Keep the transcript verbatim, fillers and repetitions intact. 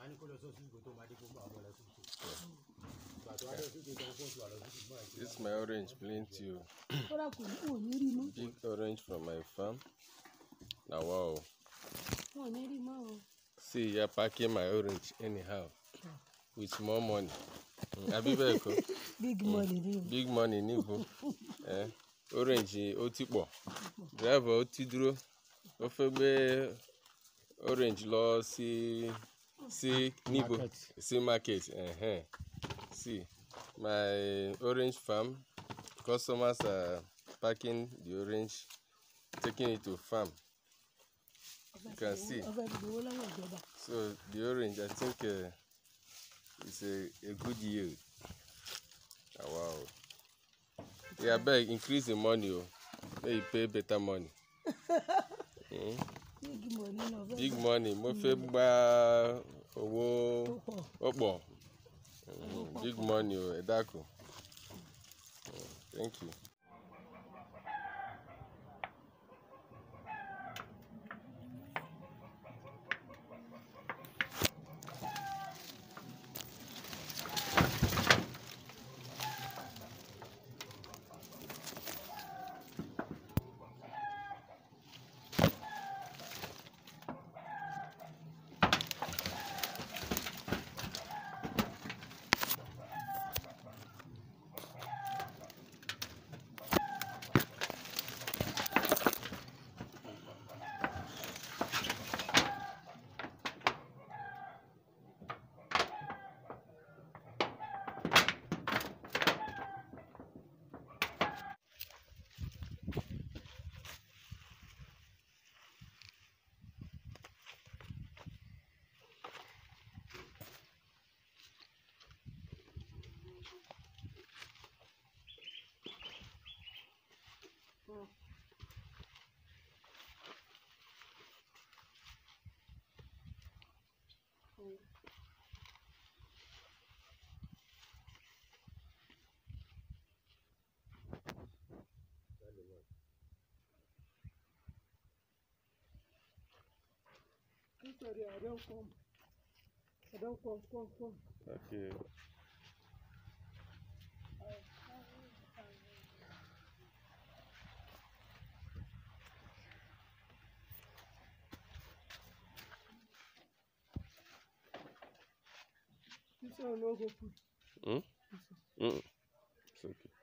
This is my orange plenty. Big orange from my farm. Now wow. See, you're packing my orange anyhow with more money. Big money. Big money, Nibo. Eh? Orange, Otipo. Driver, Otidro. Ofebe orange law, see, see, Nibo. See market. Uh-huh. See, my orange farm. Customers are packing the orange, taking it to farm. You can see. So the orange, I think, uh, is a, a good yield. Oh, wow. Yeah, beg increase the money. Oh. May you pay better money. mm? Big money. No, Big money. Mo fe gba owo opo. Big money. Oh, edako. Thank you. Sorry, I don't come. I don't come, come, come. Okay. This one no go put. Hmm? Mm. It's okay.